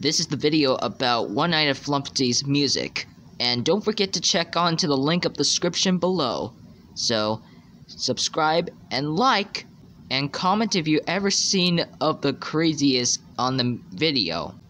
this is the video about One Night at Flumpty's music. And don't forget to check on to the link of the description below. So, subscribe and like, and comment if you ever seen of the craziest on the video.